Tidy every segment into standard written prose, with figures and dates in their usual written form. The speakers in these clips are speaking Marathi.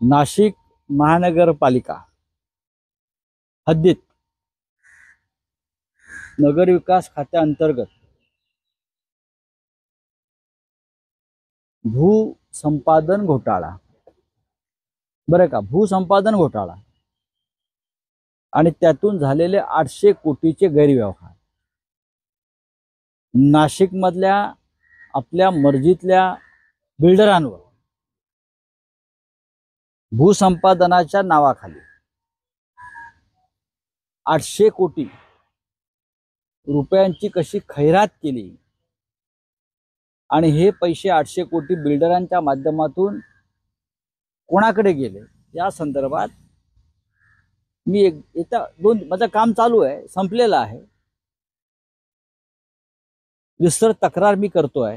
नाशिक महानगरपालिका हद्दीत नगर विकास खात्याअंतर्गत भूसंपादन घोटाळा, बरं का, भूसंपादन घोटाळा आणि त्यातून झालेले 800 कोटीचे गैरव्यवहार नाशिक मधल्या आपल्या मर्जीतल्या बिल्डरांवर भूसंपादनाच्या नावाखाली 800 कोटी रुपयांची कशी खैरात केली आणि हे पैसे 800 कोटी बिल्डरांच्या माध्यमातून कोणाकडे गेले या संदर्भात मी माझं काम चालू आहे, संपलेलं आहे, विस्तर तक्रार मी करतोय।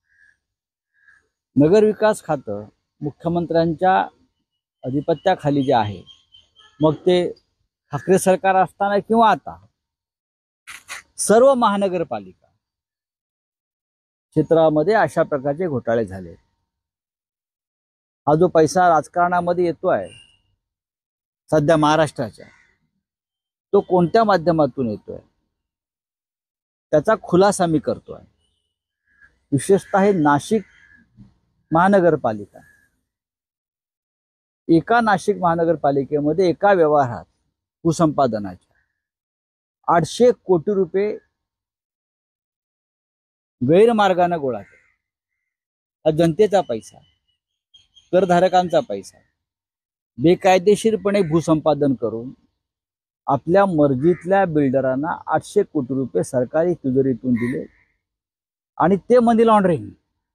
नगर विकास खातं मुख्यमंत्र्यांच्या अधिपत्याखाली जे आहे, मग ते ठाकरे सरकार असताना किंवा आता सर्व महानगरपालिका क्षेत्रामध्ये अशा प्रकारचे घोटाळे झाले। हा जो पैसा राजकारणामध्ये येतोय सध्या महाराष्ट्राच्या, तो कोणत्या माध्यमातून येतोय त्याचा खुलासा मी करतोय। विशेषतः हे नाशिक महानगरपालिका, एका नाशिक महानगरपालिकेमध्ये एका व्यवहारात भूसंपादनाच्या 800 कोटी रुपये गैरमार्गाने गोळा केला। हा जनतेचा पैसा, करधारकांचा पैसा बेकायदेशीरपणे भूसंपादन करून आपल्या मर्जीतल्या बिल्डरांना 800 कोटी रुपये सरकारी तिजोरीतून दिले आणि ते मनी लॉन्ड्रिंग।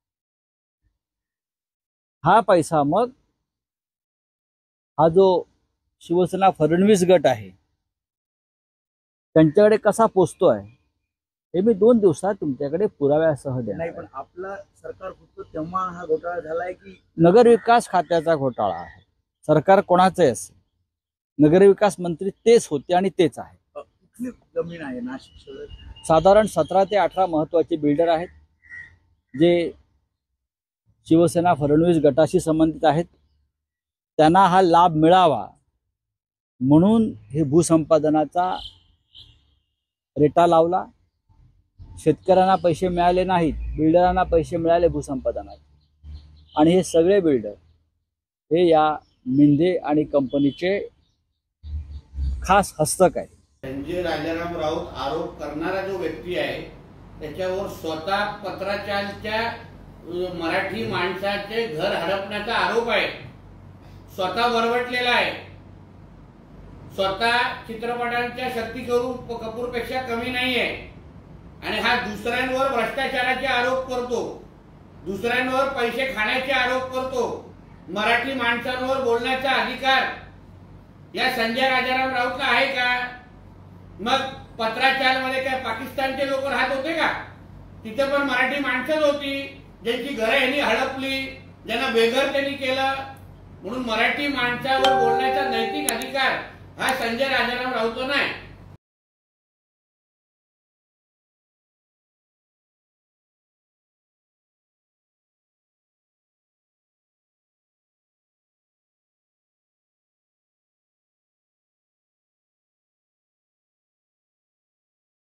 हा पैसा मग हा जो शिवसेना फडणवीस गट आहे त्यांच्याकडे कसा पोचतोय हे मी 2 दिवसात तुमच्याकडे पुराव्यासह देणार। नाही, पण आपलं सरकार होतं तेव्हा हा घोटाळा झालाय की नगर विकास खात्याचा घोटाळा आहे? सरकार कोणाचे असेल, नगर विकास मंत्री तेच होते आणि तेच आहे। कुठली जमीन आहे नाशिक शहर? साधारण 17 ते 18 महत्वाचे बिल्डर आहेत जे शिवसेना फडणवीस गटाशी संबंधित आहेत। त्यांना हा लाभ मिळावा म्हणून हे भूसंपादनाचा रेटा लावला। शेतकऱ्यांना पैसे मिळाले नाहीत, बिल्डरांना पैसे मिळाले भूसंपादनाचे, आणि हे सगळे बिल्डर हे या मिंदे आणि कंपनीचे खास हस्तक आहे। संजय राजाराम राऊत आरोप करणारा जो व्यक्ती आहे त्याच्यावर स्वतः पत्राचारच्या मराठी माणसाचे घर हडपण्याचा आरोप आहे, स्वतः वरवटलेला आहे, स्वतः चित्रपटांच्या शक्ती कपूरपेक्षा कमी नाही आहे, आणि हा दुसऱ्यांवर भ्रष्टाचाराचे आरोप करतो, दुसऱ्यांवर पैसे खाण्याचे आरोप करतो। मराठी माणसांवर बोलण्याचा अधिकार या संजय राजाराम राऊतला आहे का? मग पत्राचारमध्ये काय पाकिस्तानचे लोक राहत होते का? तिथे पण मराठी माणसंच होती ज्यांची घरं यांनी हडपली, ज्यांना बेघर त्यांनी केलं। म्हणून मराठी माणसावर बोलण्याचा नैतिक अधिकार हा संजय राजाराम राऊतला नाही।